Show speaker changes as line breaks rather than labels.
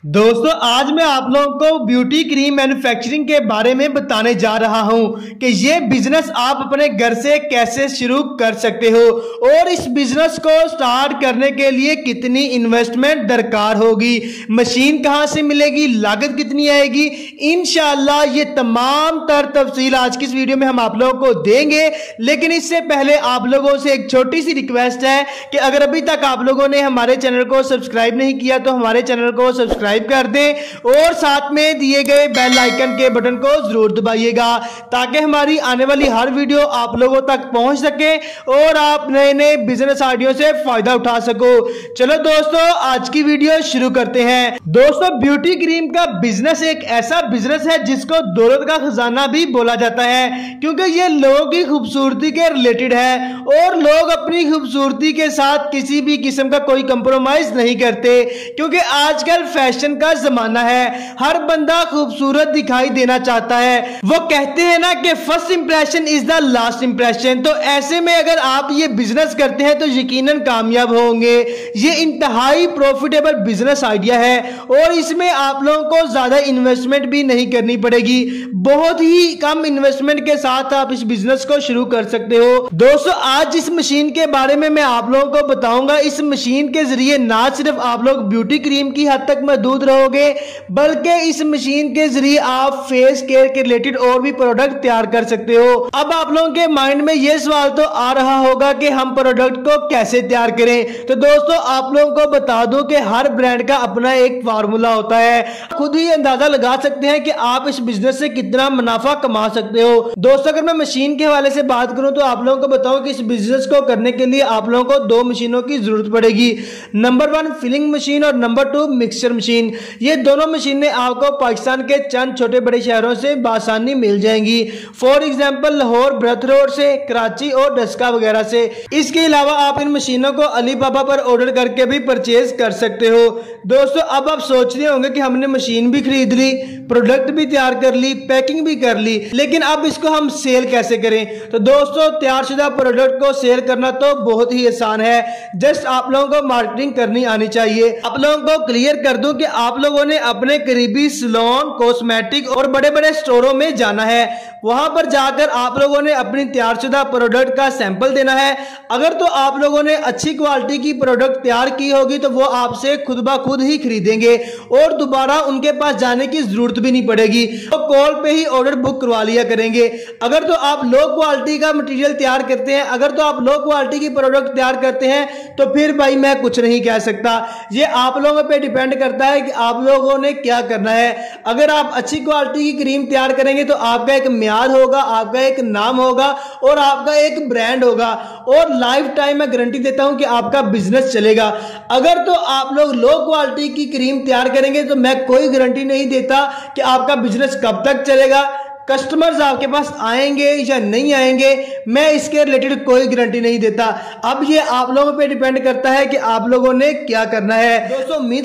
दोस्तों आज मैं आप लोगों को ब्यूटी क्रीम मैन्युफैक्चरिंग के बारे में बताने जा रहा हूं कि ये बिजनेस आप अपने घर से कैसे शुरू कर सकते हो और इस बिजनेस को स्टार्ट करने के लिए कितनी इन्वेस्टमेंट दरकार होगी, मशीन कहां से मिलेगी, लागत कितनी आएगी। इंशाल्लाह ये तमाम तफसील आज की इस वीडियो में हम आप लोगों को देंगे। लेकिन इससे पहले आप लोगों से एक छोटी सी रिक्वेस्ट है कि अगर अभी तक आप लोगों ने हमारे चैनल को सब्सक्राइब नहीं किया तो हमारे चैनल को सब्सक्राइब कर दें और साथ में दिए गए बेल आइकन के बटन को जरूर दबाइएगा ताकि हमारी आने वाली हर वीडियो आप लोगों तक पहुंच सके और आप नए नए बिजनेस आइडिया से फायदा उठा सको। चलो दोस्तों आज की वीडियो शुरू करते हैं। दोस्तों ब्यूटी क्रीम का बिजनेस एक ऐसा बिजनेस है जिसको दौलत का खजाना भी बोला जाता है, क्योंकि ये लोगों की खूबसूरती के रिलेटेड है और लोग अपनी खूबसूरती के साथ किसी भी किस्म का कोई कंप्रोमाइज नहीं करते, क्योंकि आजकल फैशन का जमाना है, हर बंदा खूबसूरत दिखाई देना चाहता है। वो कहते हैं ना कि first impression is the last impression. तो ऐसे में अगर आप ये बिजनेस करते हैं तो यकीनन कामयाब होंगे। ये इंतहाई प्रॉफिटेबल बिजनेस आइडिया है और इसमें आप लोगों को ज्यादा इन्वेस्टमेंट भी नहीं करनी पड़ेगी। बहुत ही कम इन्वेस्टमेंट के साथ आप इस बिजनेस को शुरू कर सकते हो। दोस्तों आज इस मशीन के बारे में मैं आप लोगों को बताऊंगा। इस मशीन के जरिए ना सिर्फ आप लोग ब्यूटी क्रीम की हद तक महदूद रहोगे, बल्कि इस मशीन के जरिए आप फेस केयर के रिलेटेड और भी प्रोडक्ट तैयार कर सकते हो। अब आप लोगों के माइंड में यह सवाल तो आ रहा होगा कि हम प्रोडक्ट को कैसे तैयार करें। तो दोस्तों आप लोगों को बता दूं कि हर ब्रांड का अपना एक फार्मूला होता है। खुद ही अंदाजा लगा सकते हैं कि आप इस बिजनेस से कितना मुनाफा कमा सकते हो। दोस्तों अगर मैं मशीन के हवाले से बात करूं तो आप लोगों को बताऊं कि इस बिजनेस को करने के लिए आप लोगों को दो मशीनों की जरूरत पड़ेगी। नंबर 1 फिलिंग मशीन और नंबर 2 मिक्सचर मशीन। ये दोनों मशीनें आपको पाकिस्तान के चंद छोटे बड़े शहरों से बासानी मिल जाएंगी। फॉर एग्जांपल लाहौर ब्रथ रोड से, कराची और डस्का वगैरह से। इसके अलावा आप इन मशीनों को अलीबाबा पर ऑर्डर करके भी परचेज कर सकते हो। दोस्तों अब आप सोच रहे होंगे कि हमने मशीन भी खरीद ली, प्रोडक्ट भी तैयार कर ली, पैकिंग भी कर ली, लेकिन अब इसको हम सेल कैसे करें। तो दोस्तों तैयारशुदा प्रोडक्ट को सेल करना तो बहुत ही आसान है। जस्ट आप लोगों को मार्केटिंग करनी आनी चाहिए। आप लोगों को क्लियर कर दूं कि आप लोगों ने अपने करीबी सैलून, कॉस्मेटिक और बड़े बड़े स्टोरों में जाना है। वहां पर जाकर आप लोगों ने अपनी तैयारशुदा प्रोडक्ट का सैंपल देना है। अगर तो आप लोगों ने अच्छी क्वालिटी की प्रोडक्ट तैयार की होगी तो वो आपसे खुद ब खुद ही खरीदेंगे और दोबारा उनके पास जाने की जरूरत भी नहीं पड़ेगी। तो कॉल पे ही ऑर्डर बुक करवा लिया करेंगे। अगर तो आप लो क्वालिटी का मटेरियल तैयार करते हैं, अगर तो आप लो क्वालिटी की प्रोडक्ट तैयार करते हैं तो फिर भाई मैं कुछ नहीं कह सकता। ये आप लोगों पे डिपेंड करता है कि आप लोगों ने क्या करना है। अगर आप अच्छी क्वालिटी की क्रीम तैयार करेंगे तो आपका एक म्यार होगा, आपका एक नाम होगा और आपका एक ब्रांड होगा और लाइफ टाइम मैं गारंटी देता हूं कि आपका बिजनेस चलेगा। अगर तो आप लोग लो क्वालिटी की क्रीम तैयार करेंगे तो मैं कोई गारंटी नहीं देता कि आपका बिजनेस कब तक चलेगा, कस्टमर्स आपके पास आएंगे या नहीं आएंगे, मैं इसके रिलेटेड कोई गारंटी नहीं देता। अब ये आप लोगों पे डिपेंड करता है कि आप लोगों ने क्या करना है। दोस्तों उम्मीद